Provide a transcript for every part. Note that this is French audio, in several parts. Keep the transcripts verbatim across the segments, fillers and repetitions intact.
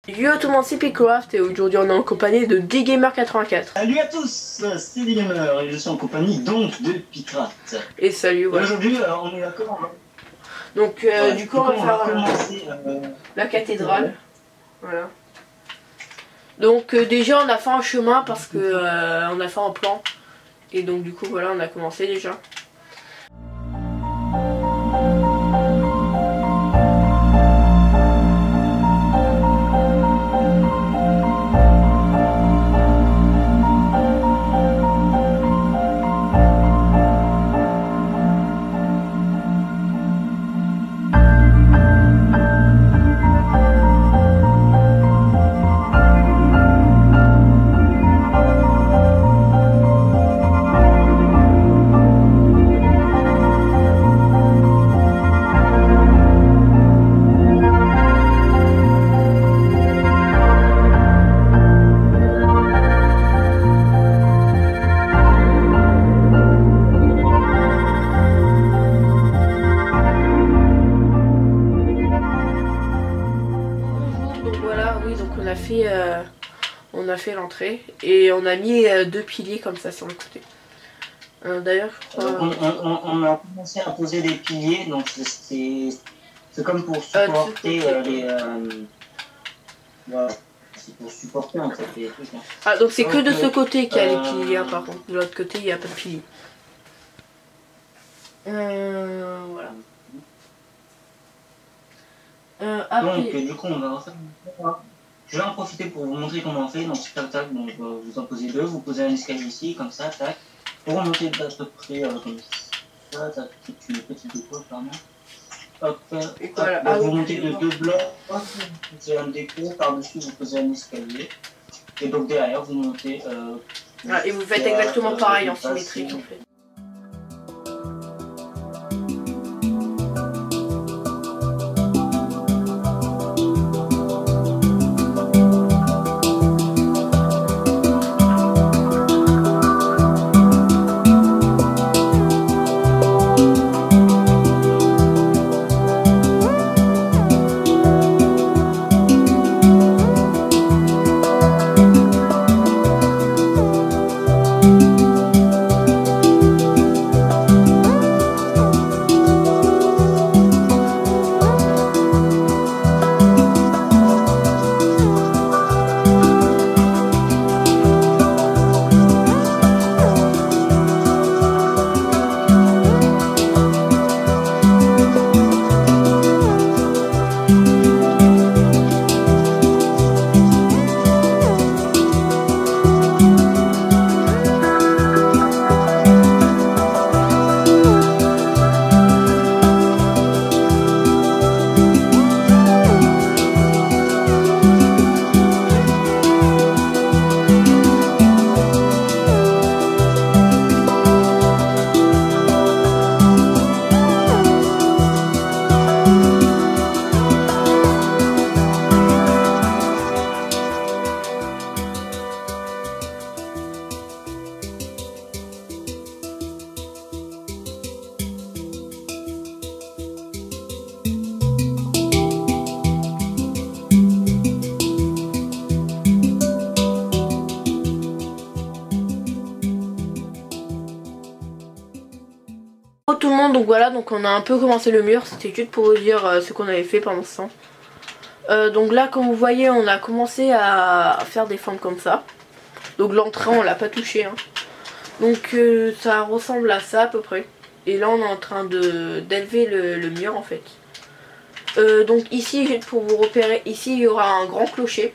Yo tout le monde, c'est Picraft et aujourd'hui on est en compagnie de D-Gamer quatre-vingt-quatre. Salut à tous, c'est D-Gamer et je suis en compagnie donc de Picraft. Et salut, voilà. Aujourd'hui euh, on est d'accord. Donc euh, ouais, du coup on va on faire va commencer, euh, la cathédrale. Voilà. Donc euh, déjà on a fait un chemin parce que euh, on a fait un plan. Et donc du coup voilà on a commencé déjà. On a fait, euh, on a fait l'entrée et on a mis euh, deux piliers comme ça sur le côté. Euh, D'ailleurs, je crois... on, on, on a commencé à poser des piliers, donc c'est comme pour supporter euh, les. Euh, voilà, c'est pour supporter en fait les trucs. Hein. Ah donc c'est que de ce côté qu'il y a euh... les piliers, hein, par contre. De l'autre côté il n'y a pas de piliers. Euh, voilà. Euh, après... Donc du coup on va refaire. Je vais en profiter pour vous montrer comment on fait. Donc, tac, tac, donc euh, vous en posez deux, vous posez un escalier ici, comme ça, tac. Pour remonter d'à peu près euh, comme ça, tac, c'est une petite déco, pardon. Hop, et voilà. Ah, vous montez de deux blocs, vous posez un déco, par-dessus vous posez un escalier. Et donc derrière vous montez. Euh, ah, et vous faites exactement euh, pareil en symétrique en fait. Tout le monde, donc voilà, donc on a un peu commencé le mur, c'était juste pour vous dire euh, ce qu'on avait fait pendant ce temps. Euh, donc là comme vous voyez on a commencé à faire des formes comme ça. Donc l'entrée on l'a pas touché hein. Donc euh, ça ressemble à ça à peu près. Et là on est en train de d'élever le, le mur en fait. Euh, donc ici juste pour vous repérer, ici il y aura un grand clocher.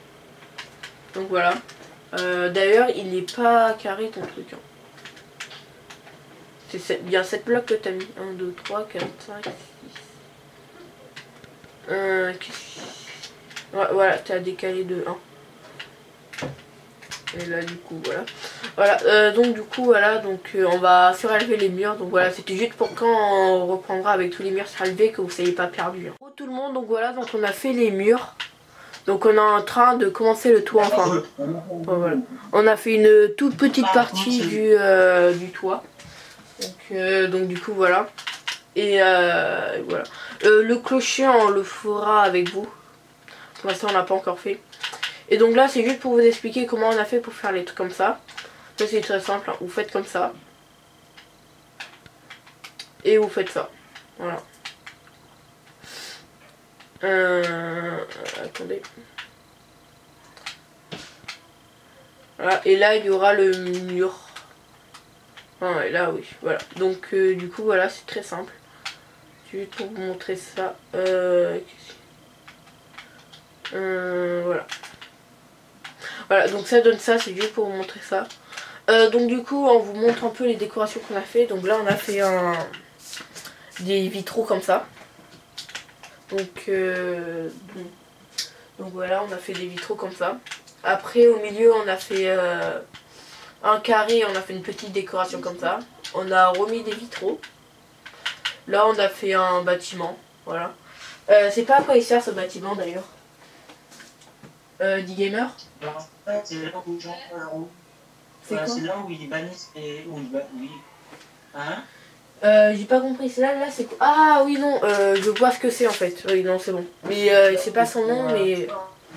Donc voilà. Euh, D'ailleurs il n'est pas carré ton truc hein. C'est bien sept blocs que tu as mis. un, deux, trois, quatre, cinq, six. Euh, ouais, voilà, tu as décalé de un. Et là du coup voilà. Voilà, euh, donc du coup voilà, donc euh, on va surélever les murs. Donc voilà, c'était juste pour quand on reprendra avec tous les murs surélevés que vous ne soyez pas perdu. Hein. Pour tout le monde, donc voilà, donc on a fait les murs. Donc on est en train de commencer le toit enfin. Voilà. On a fait une toute petite partie du, euh, du toit. Donc, euh, donc du coup voilà. Et euh, voilà. Euh, le clocher on le fera avec vous. Pour l'instant on l'a pas encore fait. Et donc là c'est juste pour vous expliquer comment on a fait pour faire les trucs comme ça. Ça c'est très simple, hein. Vous faites comme ça. Et vous faites ça. Voilà. Euh... Attendez. Voilà. Et là il y aura le mur. Ah, et là oui, voilà. Donc euh, du coup voilà, c'est très simple. Juste pour vous montrer ça. Euh... Euh, voilà. Voilà, donc ça donne ça, c'est juste pour vous montrer ça. Euh, donc du coup, on vous montre un peu les décorations qu'on a fait. Donc là, on a fait un des vitraux comme ça. Donc, euh... donc, donc voilà, on a fait des vitraux comme ça. Après, au milieu, on a fait euh, un carré, on a fait une petite décoration comme ça. On a remis des vitraux. Là, on a fait un bâtiment. Voilà. Euh, c'est pas à quoi il sert ce bâtiment d'ailleurs. Euh, D-Gamer. En fait, c'est là où Jean voilà, c'est là où ils bannissent et où ils bannissent. Oui. Hein? Euh, j'ai pas compris. C'est là, là, c'est quoi? Ah oui, non, euh, je vois ce que c'est en fait. Oui, non, c'est bon. Mais euh, c'est pas son nom, mais.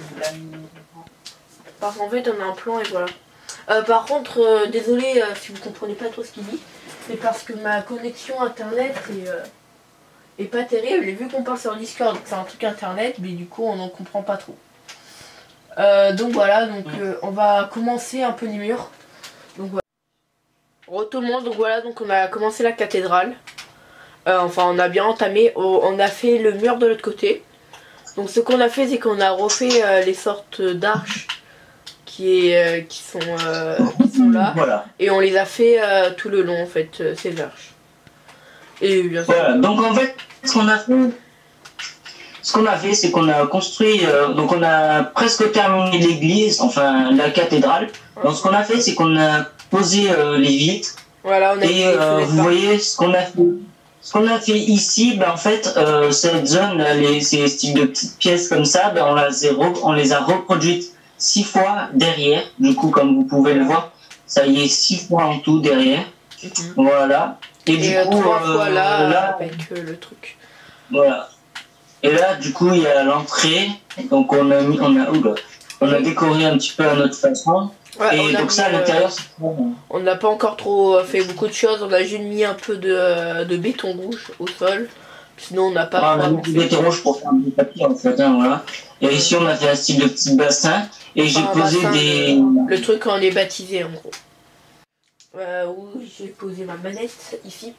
Parce qu'en fait, on a un plan et voilà. Euh, par contre, euh, désolé euh, si vous comprenez pas trop ce qu'il dit. C'est parce que ma connexion internet est, euh, est pas terrible. Et vu qu'on parle sur Discord, c'est un truc internet, mais du coup, on n'en comprend pas trop. Euh, donc voilà, donc euh, on va commencer un peu les murs. Donc voilà. Re tout le monde, donc voilà, donc on a commencé la cathédrale. Euh, enfin, on a bien entamé. On a fait le mur de l'autre côté. Donc ce qu'on a fait, c'est qu'on a refait euh, les sortes d'arches qui, est, euh, qui, sont, euh, qui sont là. Voilà. Et on les a fait euh, tout le long, en fait, euh, ces arches. Et bien sûr. Voilà, donc en fait, ce qu'on a fait. Ce qu'on a fait, c'est qu'on a construit, euh, donc on a presque terminé l'église, enfin la cathédrale. Donc ce qu'on a fait, c'est qu'on a posé euh, les vitres. Voilà, on a et euh, vous voyez ce qu'on a fait. Ce qu'on a fait ici, ben, en fait, euh, cette zone, là, les, ces styles de petites pièces comme ça, ben, on, la, on les a reproduites six fois derrière. Du coup, comme vous pouvez le voir, ça y est six fois en tout derrière. Mm-hmm. Voilà. Et, et du euh, coup, trois euh, fois là, là avec euh, le truc. Voilà. Et là, du coup, il y a l'entrée. Donc, on a mis, on a, oula, on a décoré un petit peu à notre façon. Ouais, et donc, ça, à l'intérieur, c'est trop bon. On n'a pas encore trop fait beaucoup de choses. On a juste mis un peu de, de béton rouge au sol. Sinon, on n'a pas. Ah, on a mis du béton rouge pour faire du papier, en fait. Hein, voilà. Et ici, on a fait un style de petit bassin. Et j'ai posé bassin, des. Le, le truc, on est baptisé, en gros. Euh, où j'ai posé ma manette, ici.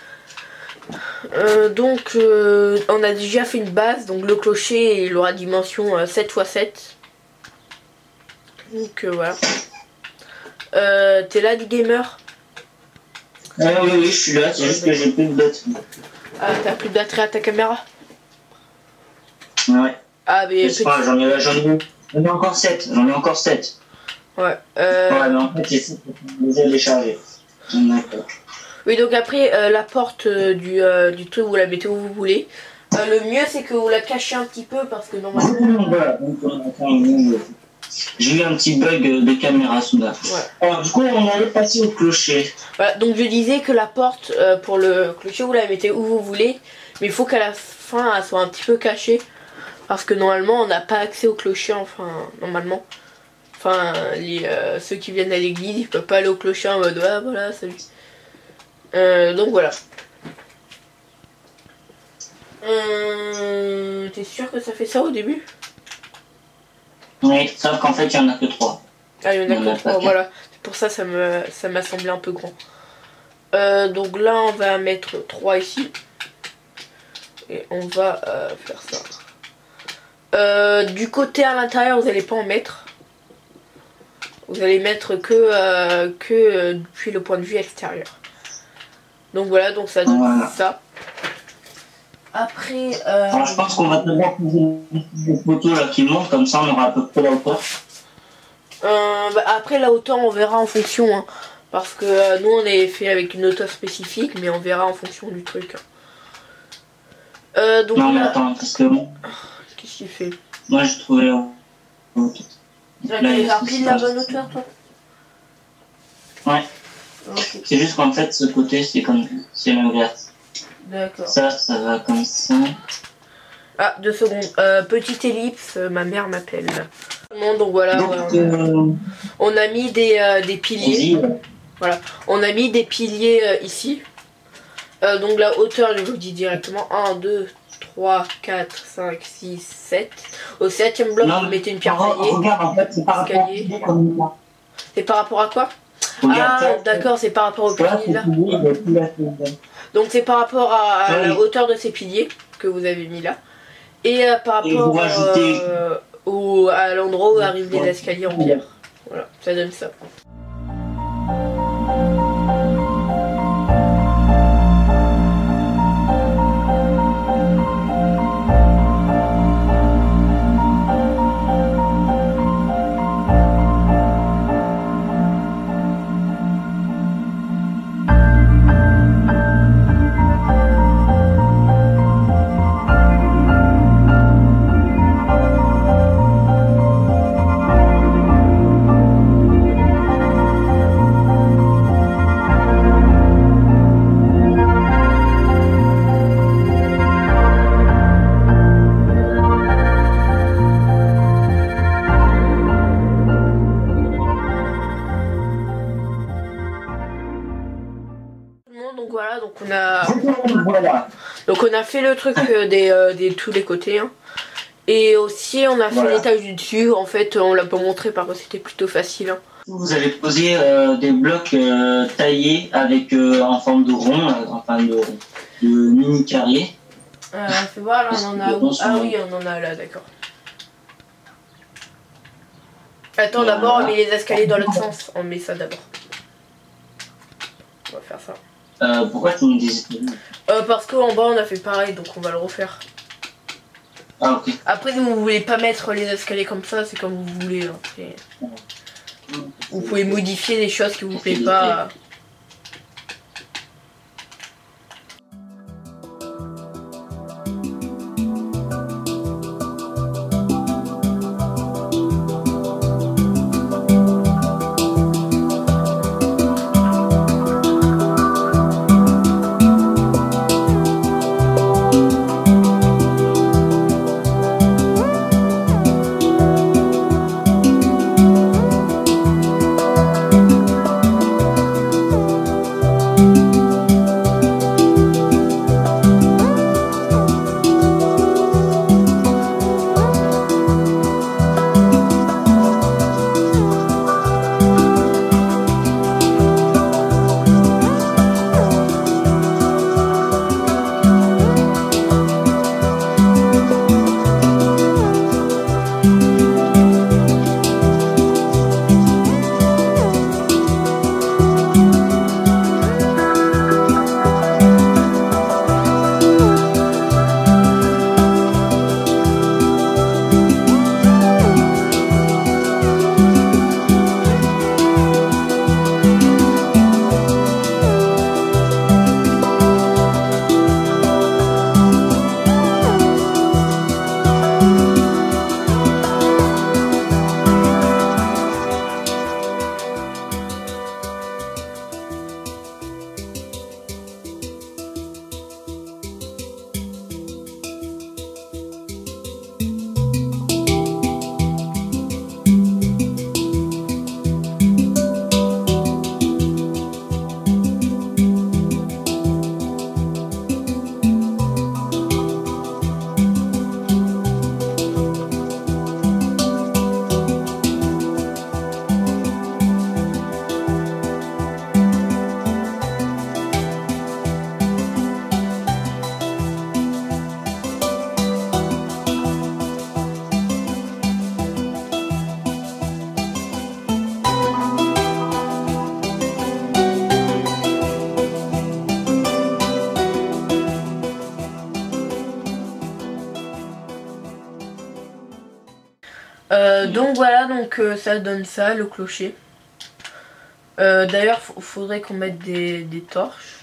Euh, donc euh, on a déjà fait une base, donc le clocher il aura dimension euh, sept fois sept. Donc euh, voilà. Euh, T'es là, D-Gamer? Ah oui, oui, je suis là, c'est juste que j'ai plus de batterie. Ah, t'as plus de batterie à ta caméra? Ouais. Ah, mais. Petit... J'en ai, ai, ai encore sept. J'en ai encore sept. Ouais. Euh... Ouais, mais en fait, j'ai déjà déchargé. D'accord. Oui, donc après, euh, la porte euh, du, euh, du truc, vous la mettez où vous voulez. Euh, le mieux, c'est que vous la cachez un petit peu parce que normalement. Voilà, j'ai eu un petit bug de caméra soudain. Ouais. Alors, du coup, on allait passer au clocher. Voilà, donc je disais que la porte euh, pour le clocher, vous la mettez où vous voulez. Mais il faut qu'à la fin, elle soit un petit peu cachée. Parce que normalement, on n'a pas accès au clocher, enfin, normalement. Enfin, les, euh, ceux qui viennent à l'église, ils peuvent pas aller au clocher en mode, ah voilà, salut. Euh, donc voilà. Euh, T'es sûr que ça fait ça au début? Oui, sauf qu'en fait il y en a que trois. Ah, il y en a que trois, voilà. C'est pour ça ça me ça m'a semblé un peu grand. Euh, donc là on va mettre trois ici. Et on va euh, faire ça. Euh, du côté à l'intérieur vous n'allez pas en mettre. Vous allez mettre que, euh, que euh, depuis le point de vue extérieur. Donc voilà, donc ça donne voilà. Ça. Après... Euh... Alors je pense qu'on va devoir poser des photos là qui montent, comme ça on aura à peu près la hauteur. Euh, bah après la hauteur on verra en fonction. Hein, parce que euh, nous on est fait avec une hauteur spécifique, mais on verra en fonction du truc. Euh, donc non mais là... attends, parce que... Qu'est-ce qu'il fait? Moi j'ai trouvé la hauteur. Tu as pris la bonne hauteur toi? Ouais. Okay. C'est juste qu'en fait ce côté c'est comme c'est l'inverse. D'accord. Ça, ça va comme ça. Ah, deux secondes. Euh, petite ellipse, ma mère m'appelle. Bon, donc voilà, Donc, ouais, on, euh, on a mis des, euh, des piliers. Voilà, on a mis des piliers euh, ici. Euh, donc la hauteur, je vous dis directement, un, deux, trois, quatre, cinq, six, sept. Au septième bloc, non, vous mettez une pierre re- taillée. regarde, en fait, c'est par rapport au Escalier. pilier comme là. C'est par rapport à quoi? Regarde, Ah, ça, d'accord, c'est par rapport au ça, pilier là. c'est pilier, il y a tout là, c'est dedans. Donc c'est par rapport à, à Oui. la hauteur de ces piliers que vous avez mis là. Et euh, par Et vous rapport rajoutez- euh, au, à l'endroit où arrivent les Ouais. escaliers en pierre. Voilà, ça donne ça. Donc voilà, donc on a Voilà. donc on a fait le truc euh, des, euh, des tous les côtés hein. Et aussi on a fait Voilà. l'étage du dessus. En fait on l'a pas montré parce que c'était plutôt facile hein. Vous avez posé euh, des blocs euh, taillés avec euh, en forme de rond, euh, enfin de, de mini carré. Euh, fais voir là on en a où? Ah oui on en a là, d'accord. Attends, Voilà. d'abord on met les escaliers dans l'autre sens. On met ça d'abord. On va faire ça. Euh, pourquoi tu me dis Euh, parce qu'en bas on a fait pareil, donc on va le refaire. Ah ok. Après si vous voulez pas mettre les escaliers comme ça, c'est comme vous voulez hein. Après, vous pouvez modifier les choses qui vous plaisent pas. Euh, donc voilà, donc euh, ça donne ça, le clocher. Euh, D'ailleurs, il faudrait qu'on mette des, des torches.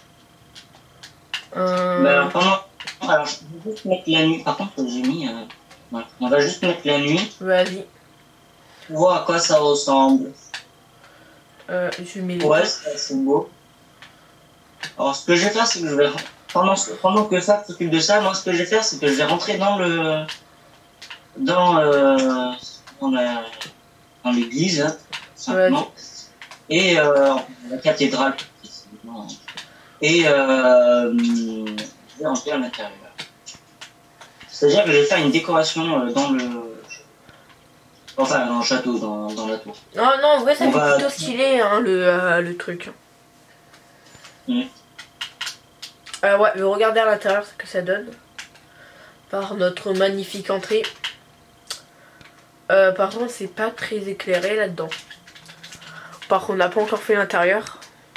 Euh... Ben, pendant... Alors, je vais juste mettre la nuit. Par contre, j'ai mis... Euh... Ouais. On va juste mettre la nuit. Vas-y. Pour voir à quoi ça ressemble. Euh, je mets les Ouais, torches. c'est assez beau. Alors, ce que je vais faire, c'est que je vais... Pendant, pendant que ça s'occupe de ça, moi, ce que je vais faire, c'est que je vais rentrer dans le... Dans... Euh... dans la dans l'église, hein, simplement. Ouais. Et euh, la cathédrale, et euh, je vais rentrer à l'intérieur. C'est-à-dire que je vais faire une décoration dans le... Enfin, dans le château, dans, dans la tour. Non, non, en vrai, ça fait va... plutôt stylé, hein, le, euh, le truc. Mmh. Euh, ouais, mais regardez à l'intérieur ce que ça donne. Par notre magnifique entrée. Euh, par contre, c'est pas très éclairé là-dedans. Par contre, on n'a pas encore fait l'intérieur.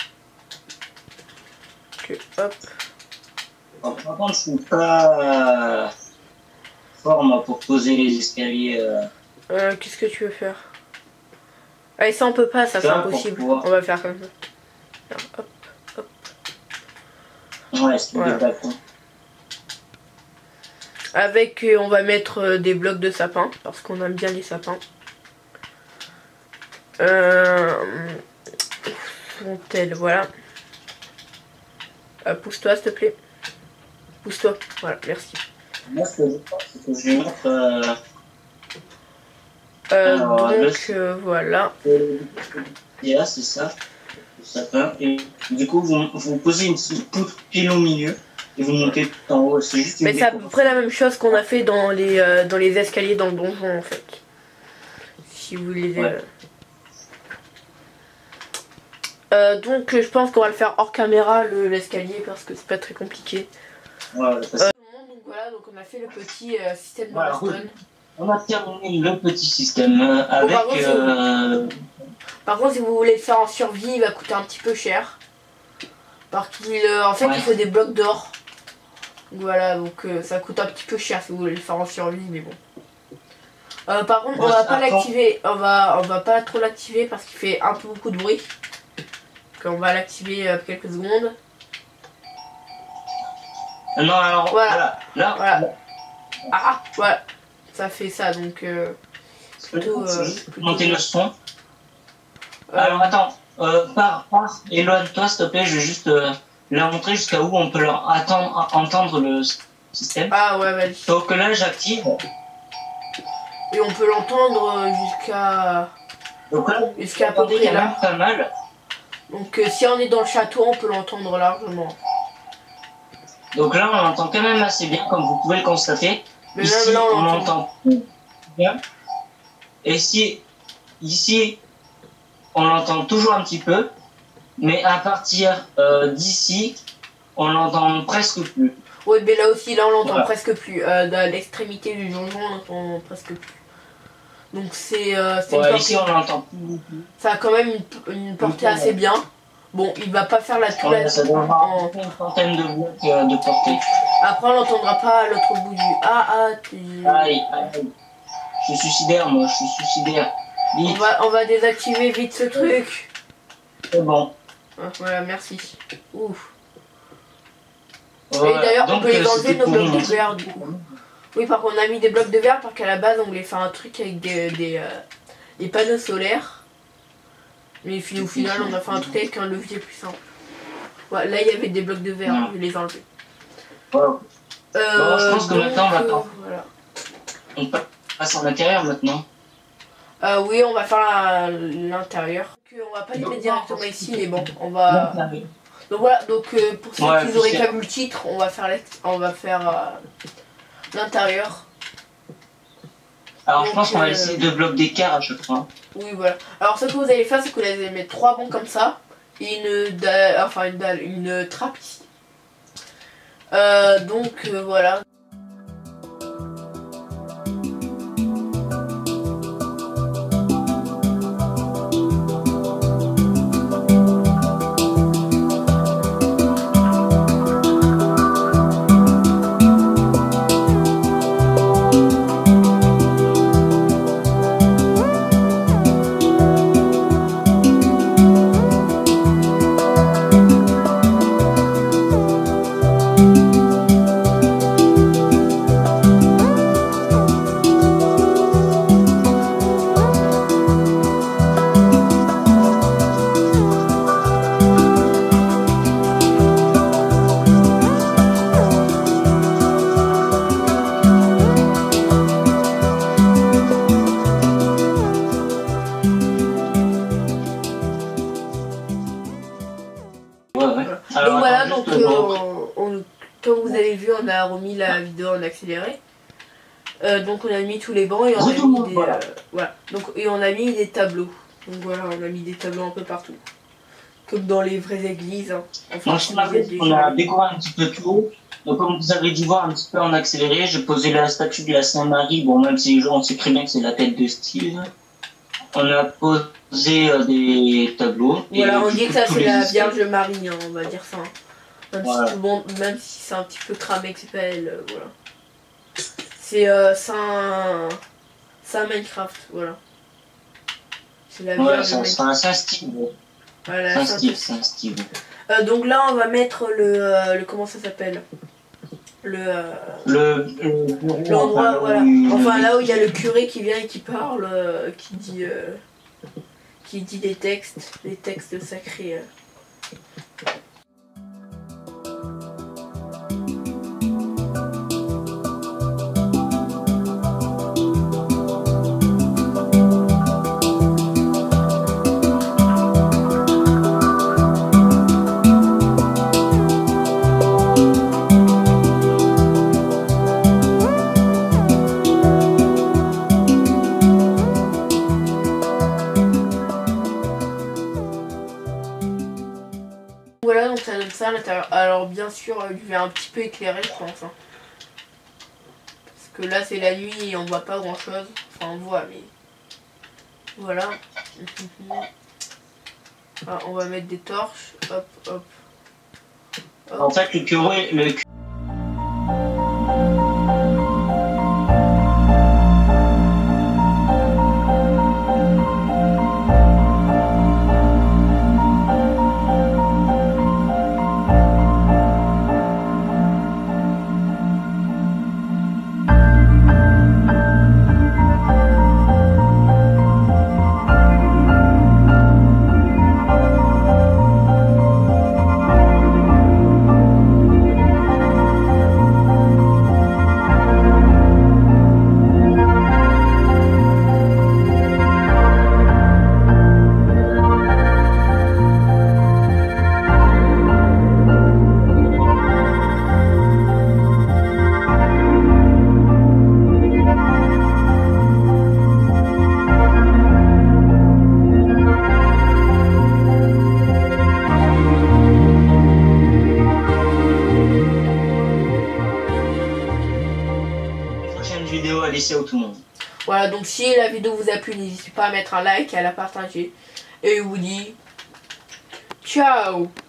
Ok, hop. Par contre, je suis pas fort, moi, pour poser les escaliers. Euh... Euh, Qu'est-ce que tu veux faire? Allez, ça on peut pas, ça c'est impossible. On va le faire comme ça. Alors, hop, hop. Ouais, c'est voilà. Des balcons. Avec, euh, on va mettre euh, des blocs de sapin, parce qu'on aime bien les sapins. Euh... Fontaine, voilà. Euh, Pousse-toi, s'il te plaît. Pousse-toi, voilà, merci. Moi, ce que je pense, c'est que je vais mettre... Euh... Euh, Alors, donc le... euh, voilà. Et là c'est ça, le sapin. Et du coup vous, vous posez une poutre pile au milieu et vous montez tout en haut. C'est juste. Mais c'est à peu près la même chose qu'on a fait dans les euh, dans les escaliers dans le donjon en fait. Si vous voulez. Ouais. Euh... Euh, donc je pense qu'on va le faire hors caméra l'escalier parce que c'est pas très compliqué. Ouais, euh, donc voilà, donc on a fait le petit euh, système de voilà, redstone. On a terminé le petit système avec... Bon, par, contre, euh... si par contre, si vous voulez le faire en survie, il va coûter un petit peu cher. Parce qu'il euh, en fait, ouais. il faut des blocs d'or. Voilà, donc euh, ça coûte un petit peu cher si vous voulez le faire en survie, mais bon. Euh, par contre, bon, on va pas l'activer, on va, on va pas trop l'activer parce qu'il fait un peu beaucoup de bruit. Donc on va l'activer euh, quelques secondes. Non, alors, voilà. Là, voilà. Là. Ah, voilà. Ça fait ça, donc euh, plutôt, euh, plutôt monter le son. Euh, Alors attends, euh, par, par éloigne-toi s'il te plaît, je vais juste euh, leur montrer jusqu'à où on peut leur attendre, entendre le système. Ah ouais, vas-y. Donc là j'active. Et on peut l'entendre jusqu'à... Donc là, jusqu'à peu près quand même pas mal. Donc euh, si on est dans le château, on peut l'entendre largement. Donc là on l'entend quand même assez bien, comme vous pouvez le constater. Mais ici, là, on l'entend bien. Et si, ici, on l'entend toujours un petit peu. Mais à partir euh, d'ici, on l'entend presque plus. Oui, mais là aussi, là, on l'entend voilà. presque plus. Euh, à l'extrémité du donjon, on l'entend presque plus. Donc c'est... Euh, ouais, ici, on l'entend plus. Ça a quand même une, une portée assez bien. Bon, il va pas faire la toute ouais, ça doit avoir en... une centaine de blocs euh, de portée. Après, on l'entendra pas à l'autre bout du... Ah, ah, tu... Aïe, aïe. Je suis suicidaire, moi, je suis suicidaire. On va, on va désactiver vite ce truc. C'est bon. Ah, voilà, merci. Ouf. Ouais, et d'ailleurs, on peut les enlever nos blocs de verre, du coup. Oui, par contre, on a mis des blocs de verre parce qu'à la base, on voulait faire un truc avec des, des, euh, des panneaux solaires. Mais au final, on a fait un truc avec un levier plus simple. Ouais, là, il y avait des blocs de verre, mmh. je vais les enlever. Ouais. Euh, bon, je pense que donc, maintenant, on va euh, voilà. On passe en intérieur maintenant. Euh, oui, on va faire l'intérieur. On va pas les mettre directement ici, mais bon, on va... Donc voilà, donc euh, pour ceux ouais, qui n'auraient pas vu le titre, on va faire on va faire euh, l'intérieur. Alors donc, je pense qu'on va euh... essayer deux blocs d'écart à chaque fois. Oui, voilà. Alors ce que vous allez faire, c'est que vous allez mettre trois bancs comme ça et une dalle, enfin une dalle, une trappe ici. Euh, donc euh, voilà. on a remis la vidéo en accéléré. Euh, donc on a mis tous les bancs et on a Retourne, mis des, voilà. euh, voilà. Donc, et on a mis des tableaux. Donc voilà, on a mis des tableaux un peu partout. Comme dans les vraies églises. Hein. Enfin, Donc, ce qu'on a fait, c'est qu'on a décoré un petit peu tout. Donc, comme vous avez dû voir un petit peu en accéléré, j'ai posé la statue de la Sainte-Marie. Bon, même si on sait très bien que c'est la tête de Steve. On a posé euh, des tableaux. Voilà, et on du dit coup, que ça tous c'est les la escaliers- Vierge Marie, hein, on va dire ça. Hein. Même, Voilà. si, bon, même si c'est un petit peu cramé que c'est pas elle, euh, voilà. C'est euh, Saint... Saint Minecraft, voilà. C'est la Ouais, Vierge ça Minecraft. sera un Saint-Steve. Voilà, Saint Saint- Steve, Saint Steve. Euh, donc là, on va mettre le... euh, le comment ça s'appelle Le... euh, Le, le bureau, L'endroit, enfin, voilà. le- Enfin, là où il y a le curé qui vient et qui parle, euh, qui dit... euh, qui dit des textes, des textes sacrés. euh. Voilà, donc ça donne ça à l'intérieur. Alors bien sûr, euh, je vais un petit peu éclairer, je pense. Hein. Parce que là, c'est la nuit et on voit pas grand chose. Enfin, on voit, mais... Voilà. Ah, on va mettre des torches. Hop, hop. hop. En fait, le curé, le prochaine vidéo à laisser à tout le monde. Voilà, donc si la vidéo vous a plu, n'hésitez pas à mettre un like et à la partager. Et je vous dis ciao.